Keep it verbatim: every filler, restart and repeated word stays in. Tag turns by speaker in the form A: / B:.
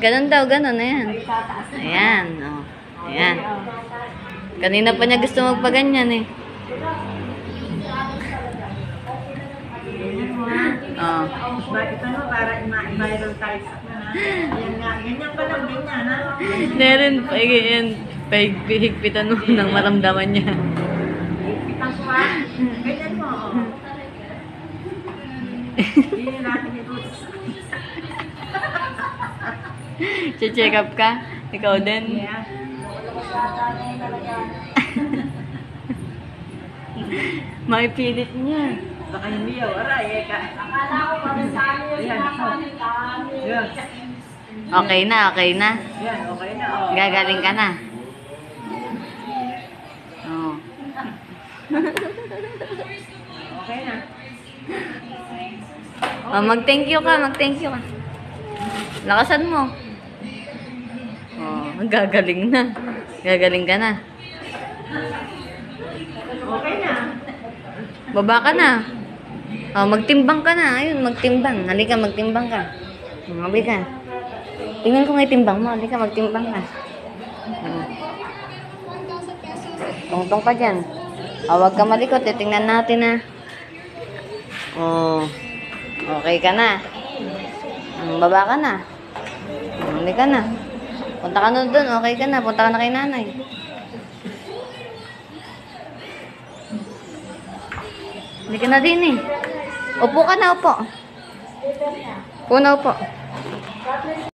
A: Ganun daw, ganun. Ayan. Ayan. Oh. Ayan. Kanina pa niya gusto magpaganyan eh. Oh.
B: Bakit ano, para i-viral tayo sa yan nga, ganyan pa lang din yan, ha?
A: Meron, yan, pahigpitan mo nang maramdaman niya.
B: Higpitan ko, ha? Ganyan mo, oh. Hindi natin ito.
A: Che-check up ka? Ikaw din?
B: Yeah.
A: Maipilit niya.
B: Baka hindi yaw, aray, eh ka. Akala ko pamisali yun. Yan.
A: Okay na, okay na.
B: Yan, okay na, oh.
A: Gagaling ka na. Oh.
B: Okay na.
A: Oh, mag-thank you ka, mag-thank you ka. Lakasan mo. Oh, gagaling na. Gagaling ka na.
B: Okay na.
A: Baba ka na. Oh, magtimbang ka na. Ayun, magtimbang. Halika, magtimbang ka. Halika. Tingnan ko nga yung timbang mo. Halika, magtimbang ka. Hmm. Tungtong ka dyan. Oh, huwag ka malikot. Titingnan natin na. Oh. Okay ka na. Hmm, baba ka na. Halika na. Punta ka na doon. Okay ka na. Punta ka na kay nanay. Hindi ka na din eh. Upo ka na, upo. Upo na, upo.